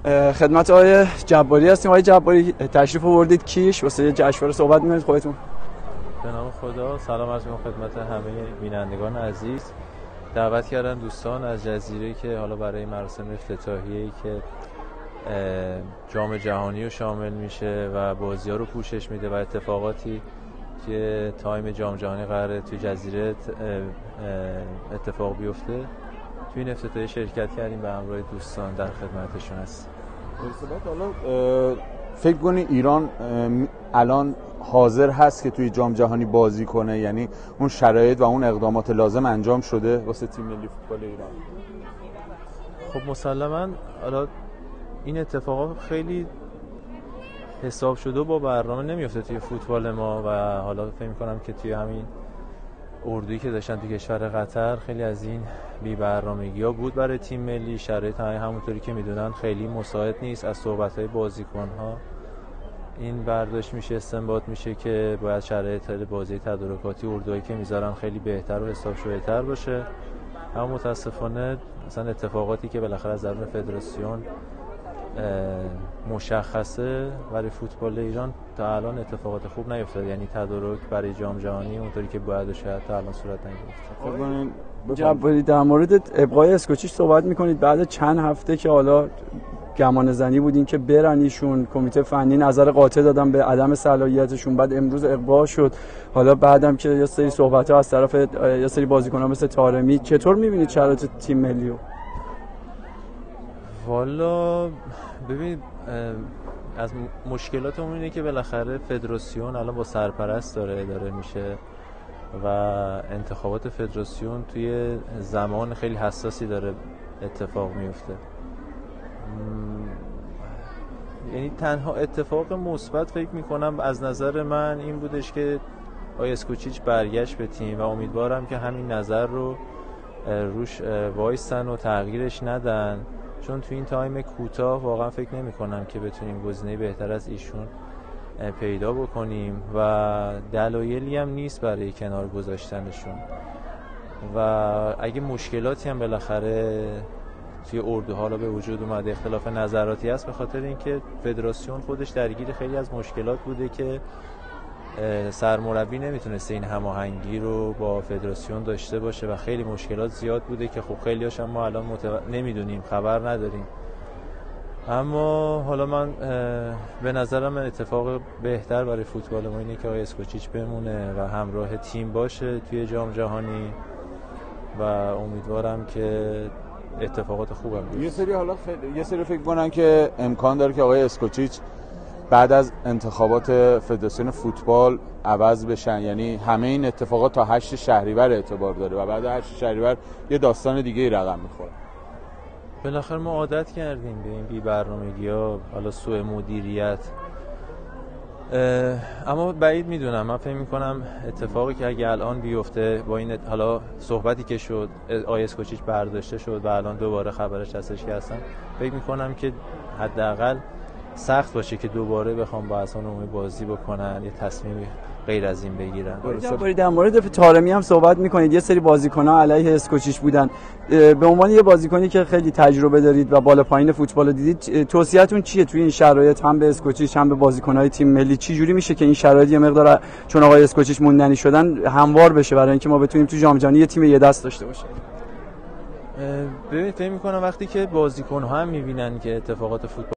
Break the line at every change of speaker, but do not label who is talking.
خدمت آقای جباری هستیم. آقای جباری تشریف آوردید کیش واسه جشنواره صحبت می‌کنید خودتون.
به نام خدا سلام عرض می‌کنم خدمت همه بینندگان عزیز. دعوت کردن دوستان از جزیره که حالا برای مراسم افتتاحیه‌ای که جام جهانی رو شامل میشه و بازی‌ها رو پوشش میده و اتفاقاتی که تایم جام جهانی قراره توی جزیره اتفاق بیفته توی این افتتاحیه شرکت کردیم و همراه دوستان در خدمتشون هستیم.
حالا فکر کنی ایران الان حاضر هست که توی جام جهانی بازی کنه؟ یعنی اون شرایط و اون اقدامات لازم انجام شده واسه تیم ملی فوتبال ایران؟
خب مسلماً حالا این اتفاقات خیلی حساب شده و با برنامه نمیفته توی فوتبال ما و حالا فکر می‌کنم که توی همین اردویی که داشتن توی کشور قطر خیلی از این بی‌برنامگی‌ها بود برای تیم ملی. شرایط همونطوری که میدونن خیلی مساعد نیست. از صحبت‌های بازیکن‌ها این برداشت میشه، استنباط میشه که باید شرایط بازی تدارکاتی اردوهایی که میذارن خیلی بهتر و حساب شده‌تر باشه. اما متاسفانه مثلا اتفاقاتی که بالاخره از درون فدراسیون مشخصه برای فوتبال ایران تا الان اتفاقات خوب نیفتاده، یعنی تدارک برای جام جهانی اونطوری که باید شاید تا الان صورت نگرفته.
جباری در مورد ابقای اسکوچیچ صحبت میکنید بعد چند هفته که حالا گمان زنی بود این که برن ایشون، کمیته فنی نظر قاطع دادن به عدم صلاحیتشون، بعد امروز اقبال شد. حالا بعدم که یه سری صحبت‌ها از طرف یه سری بازیکن‌ها مثل طارمی، چطور می‌بینید شرایط تیم ملی رو؟
والا ببین از مشکلاتمون اینه که بالاخره فدراسیون الان با سرپرست داره اداره میشه و انتخابات فدراسیون توی زمان خیلی حساسی داره اتفاق میفته. یعنی تنها اتفاق مثبت فکر میکنم از نظر من این بودش که آقای اسکوچیچ برگشت به تیم و امیدوارم که همین نظر رو روش وایستن و تغییرش ندن، چون تو این تایم کوتاه واقعا فکر نمی کنم که بتونیم گزینه بهتر از ایشون پیدا بکنیم و دلایلی هم نیست برای کنار گذاشتنشون. و اگه مشکلاتی هم بالاخره توی اردو حالا به وجود اومده، اختلاف نظراتی هست، به خاطر اینکه فدراسیون خودش درگیر خیلی از مشکلات بوده که سرمربی نمیتونسته این هماهنگی رو با فدراسیون داشته باشه و خیلی مشکلات زیاد بوده که خب خیلی‌هاش هم ما الان نمیدونیم، خبر نداریم. اما حالا من به نظرم اتفاق بهتر برای فوتبال ما اینه که آقای اسکوچیچ بمونه و همراه تیم باشه توی جام جهانی و امیدوارم که اتفاقات خوبم بیفته.
یه سری فکر کنن که امکان داره که آقای اسکوچیچ بعد از انتخابات فدراسیون فوتبال عوض بشن، یعنی همه این اتفاقات تا 8 شهریور اعتبار داره و بعد 8 شهریور یه داستان دیگه رقم میخوره.
بالاخره ما عادت کردیم به این بی‌برنامگی‌ها، حالا سوء مدیریت. اما بعید میدونم، من فکر میکنم اتفاقی که اگه الان بیفته با این حالا صحبتی که شد آقای اسکوچیچ برداشته شد و الان دوباره خبرش هستش که هستن، فکر میکنم که حداقل سخت باشه که دوباره بخوام با اصلا عمومی بازی بکنن، یه تصمیمی غیر از این بگیرن.
در مورد طارمی هم صحبت میکنید، یه سری بازیکن‌ها علیه اسکوچیچ بودن. به عنوان یه بازیکنی که خیلی تجربه دارید و بالا پایین فوتبال رو دیدید، توصیه‌تون چیه توی این شرایط، هم به اسکوچیچ هم به بازیکن‌های تیم ملی؟ چه جوری میشه که این شرایط یه مقدار چون آقای اسکوچیچ موندنی شدن هموار بشه برای اینکه ما بتونیم تو جام جهانی یه تیم یه دست داشته باشیم؟
ببین فکر می‌کنم وقتی که بازیکن‌ها هم می‌بینن که اتفاقات فوتبال